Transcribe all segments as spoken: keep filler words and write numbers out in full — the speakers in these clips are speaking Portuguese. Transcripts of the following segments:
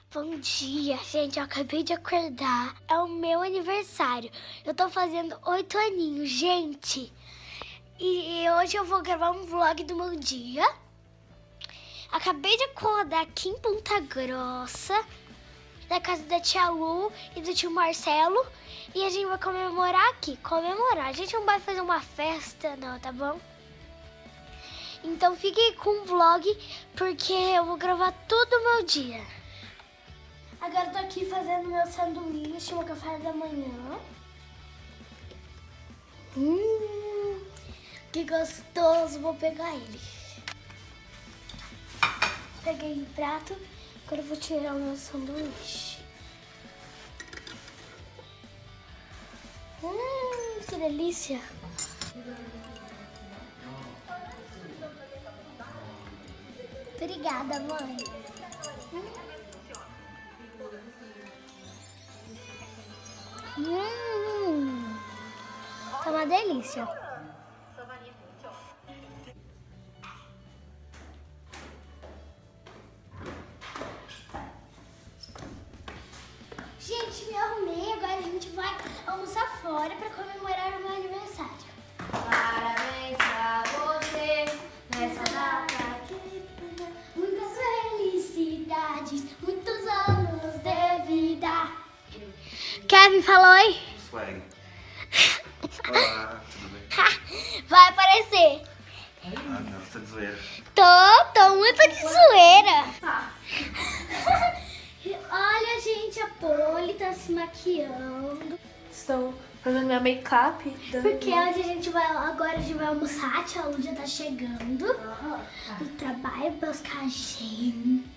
Bom dia, gente. Eu acabei de acordar. É o meu aniversário. Eu tô fazendo oito aninhos, gente. E hoje eu vou gravar um vlog do meu dia. Acabei de acordar aqui em Ponta Grossa, na casa da tia Lu e do tio Marcelo. E a gente vai comemorar aqui. Comemorar. A gente não vai fazer uma festa, não, tá bom? Então fiquem com o vlog, porque eu vou gravar todo o meu dia. Agora eu tô aqui fazendo meu sanduíche, meu café da manhã. Hum, que gostoso, vou pegar ele. Peguei o prato, agora eu vou tirar o meu sanduíche. Hum, que delícia. Obrigada, mãe. Hum, tá uma delícia. Gente, me arrumei. Agora a gente vai almoçar fora pra comemorar o meu aniversário. Parabéns pra você nessa data querida. Muitas felicidades, muitos anos de vida. Kevin, fala oi. Swag. Olá, tudo bem? Vai aparecer. Ah, não, você tá de zoeira. Tô, tô muito de zoeira. Olha, gente, a Poli tá se maquiando. Estou fazendo minha make-up. Porque hoje a gente vai, agora a gente vai almoçar, a tia Lu já tá chegando do trabalho pra buscar a gente.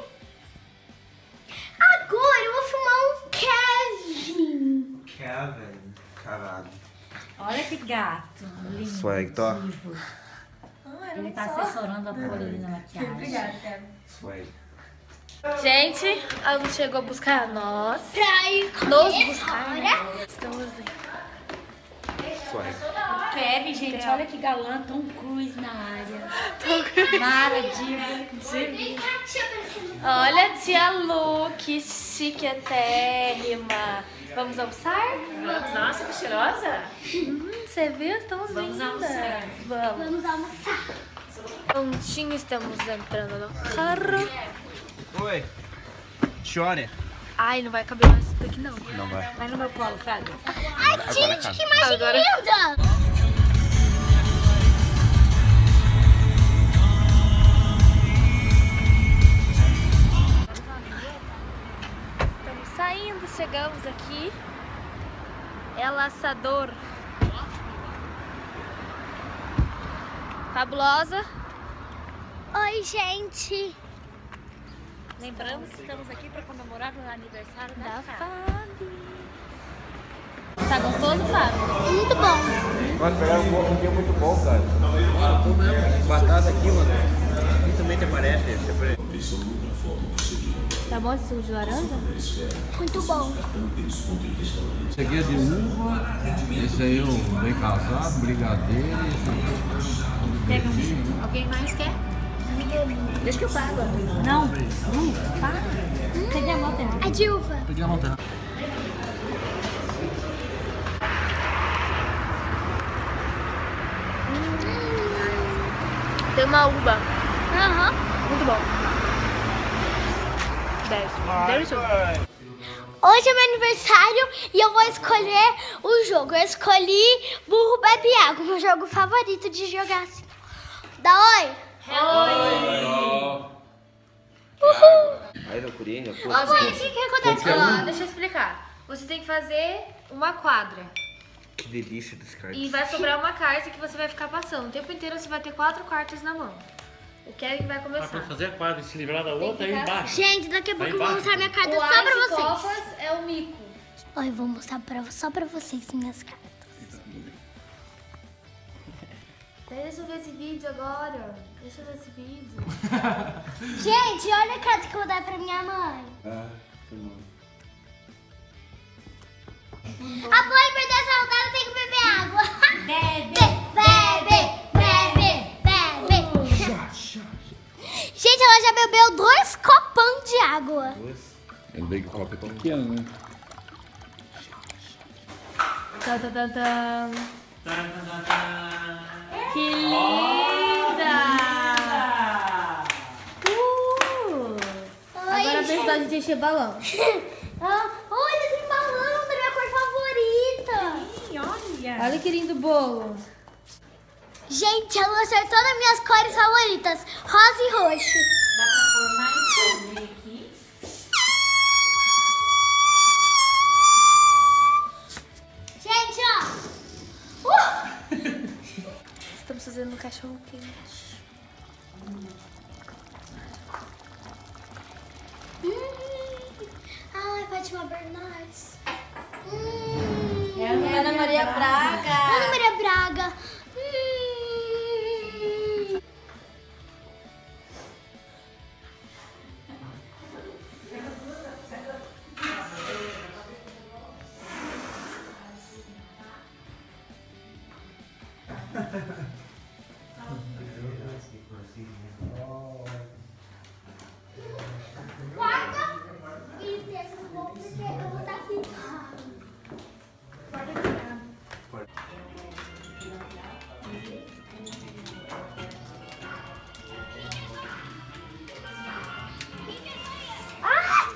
Agora eu vou filmar um Kevin. Kevin, caralho. Olha que gato lindo. Swag, tó. Ele tá assessorando a Poli na maquiagem. Obrigada, Kevin. Swag. Gente, a Lu chegou a buscar nós. Pra ir Nos comer buscar, fora. né? Estamos aí. Swag. Kevin, gente, olha que galã, Tom Cruise na área. Mara, diva. Vem cá, tia, aparecendo. Olha a tia Lu, que chiquetérrima. Vamos almoçar? Vamos, nossa, que cheirosa. Hum, você viu? Estamos Vamos lindas. almoçar. Vamos. Vamos almoçar. Prontinho, estamos entrando no carro. Oi. Chore. Ai, não vai caber mais isso daqui não. Não vai. Vai no meu colo, Fraga. Ai, Agora gente, cabe. que imagem Agora- linda. Estamos saindo, chegamos aqui. É laçador. Fabulosa. Oi, gente. Lembramos que estamos aqui para comemorar o aniversário da, Da Fábio. Fábio. Tá gostoso, Fábio? Muito bom. Nossa, pegaram um bom- um dia muito bom, cara. Eu tô mesmo. Batata aqui, mano. Principalmente aparece. Tá bom esse suco de laranja? Muito bom. Esse aqui é de uva, esse aí é o bem casado, brigadeiro, esse aqui Pega um. Alguém mais quer? Deixa que eu pago. Não, não, paga. Cadê a moto? A de uva. Peguei a montanha. Tem uma uva. Aham. Muito bom. dez. Delicioso. Hoje é meu aniversário e eu vou escolher o jogo. Eu escolhi Burro Bebe Água, meu jogo favorito de jogar assim. Dá oi? Uhul. Aí, meu curinho, pô. Ó, Oi, o gente, que, que acontece? ó, deixa eu explicar. Você tem que fazer uma quadra. Que delícia desse cara. E vai sobrar uma carta que você vai ficar passando. O tempo inteiro você vai ter quatro cartas na mão. O Kevin vai Ah, começar. pra fazer a quadra e se livrar da outra, aí ficar embaixo. Gente, daqui a pouco eu vou embaixo. mostrar minha carta O só as pra de vocês. copas é o mico. Ó, eu vou mostrar pra, só pra vocês minhas cartas. Deixa eu ver esse vídeo agora. Deixa eu ver esse vídeo. Gente, olha a carta que eu vou dar pra minha mãe. Ah, que bom. A Poli perdeu essa rodada, tem que beber água. Bebe, Bebe, bebe, bebe. Gente, ela já bebeu dois copão de água. Duas. Lembrei que o copo é pequeno, né? Tá, tá, tá, tá. Que linda! Uh! Agora a vez da gente encher balão. Ah, olha, tem balão da minha cor favorita. Ih, olha. Olha que lindo bolo. Gente, a Lu acertou nas minhas cores favoritas, rosa e roxo. Dá pra pôr mais sobre aqui. Gente, ó. Uh! Estamos fazendo um cachorro quente. Hum. Ai, Fátima Bernardes. Hum. É a Ana Maria Braga. Ana Maria Braga. Hum. Guarda e deixa no bolo porque eu vou estar aqui. Ah!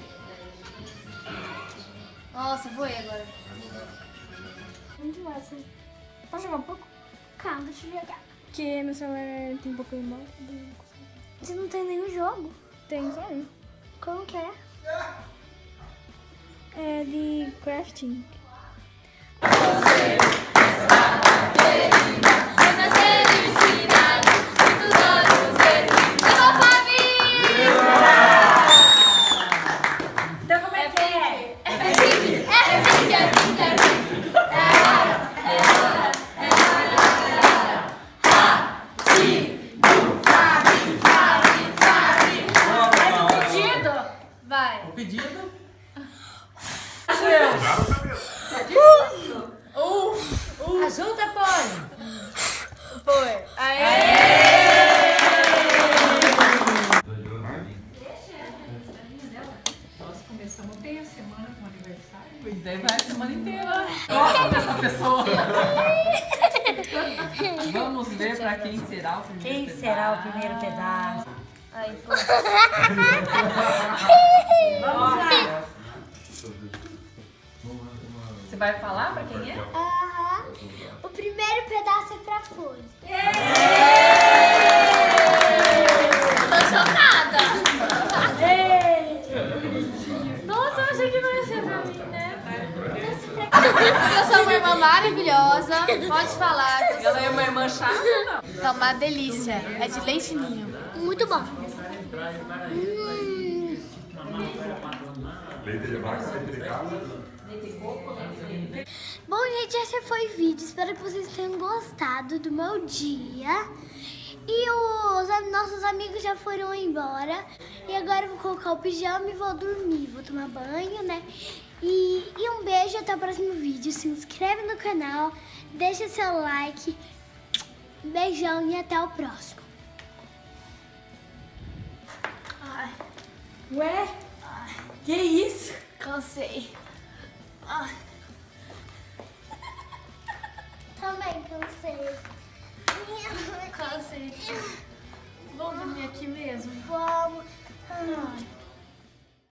Nossa, foi agora. Muito massa. Pode jogar um pouco? Calma, deixa eu jogar. Porque meu celular tem pouco memória. Você não tem nenhum jogo? Tem só um. Como que é? É de crafting. Então como é que é? Vai. O pedido? Ajuda, Poli. Foi. Aê! Nós começamos bem a semana com o aniversário. Pois é, vai a semana inteira. Gosto dessa pessoa. Vamos ver pra quem será o primeiro Quem pedaço. será o primeiro pedaço? Aí, foi. Vamos lá. Você vai falar pra quem é? Aham. O primeiro pedaço é pra Poli. Tô chocada. Nossa, eu achei que não ia ser pra mim, né? Eu sou uma irmã maravilhosa. Pode falar. Ela é uma irmã chata ou não? Tá uma delícia. É de leite ninho. Muito bom. Hum. Bom, gente, esse foi o vídeo. Espero que vocês tenham gostado do meu dia. E os am- nossos amigos já foram embora. E agora eu vou colocar o pijama e vou dormir. Vou tomar banho, né? E, e um beijo, até o próximo vídeo. Se inscreve no canal, deixa seu like. Beijão e até o próximo. Ai, Ué? Que isso? cansei. Ai. Também cansei. Cansei. Vamos dormir aqui mesmo? Vamos. Ai.